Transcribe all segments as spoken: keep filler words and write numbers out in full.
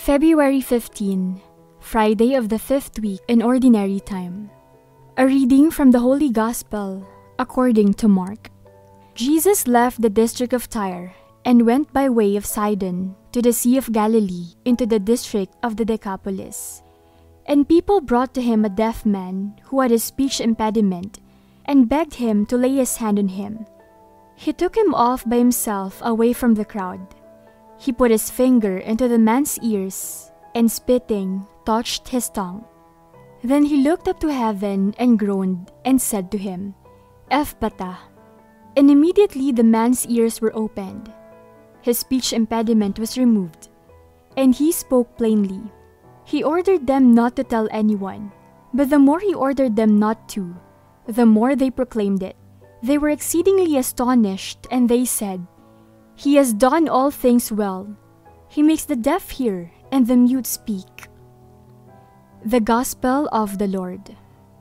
February fifteenth, Friday of the fifth week in Ordinary Time. A reading from the Holy Gospel according to Mark. Jesus left the district of Tyre and went by way of Sidon to the Sea of Galilee into the district of the Decapolis. And people brought to him a deaf man who had a speech impediment and begged him to lay his hand on him. He took him off by himself away from the crowd. He put his finger into the man's ears and, spitting, touched his tongue. Then he looked up to heaven and groaned and said to him, "Ephphatha." And immediately the man's ears were opened. His speech impediment was removed, and he spoke plainly. He ordered them not to tell anyone, but the more he ordered them not to, the more they proclaimed it. They were exceedingly astonished, and they said, "He has done all things well. He makes the deaf hear and the mute speak." The Gospel of the Lord.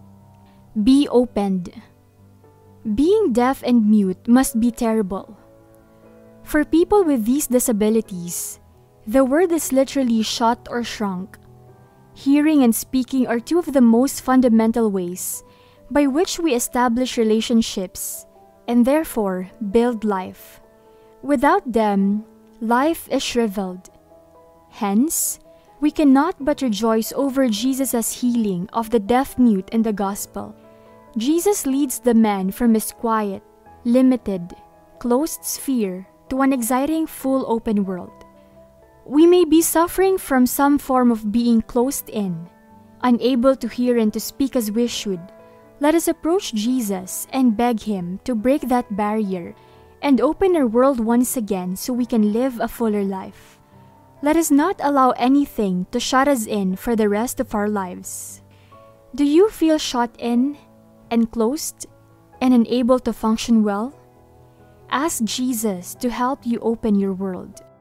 Be opened. Being deaf and mute must be terrible. For people with these disabilities, the word is literally shut or shrunk. Hearing and speaking are two of the most fundamental ways by which we establish relationships and therefore build life. Without them, life is shriveled. Hence, we cannot but rejoice over Jesus' healing of the deaf-mute in the Gospel. Jesus leads the man from his quiet, limited, closed sphere to an exciting, full open world. We may be suffering from some form of being closed in, unable to hear and to speak as we should. Let us approach Jesus and beg him to break that barrier and open our world once again so we can live a fuller life. Let us not allow anything to shut us in for the rest of our lives. Do you feel shut in, enclosed, and unable to function well? Ask Jesus to help you open your world.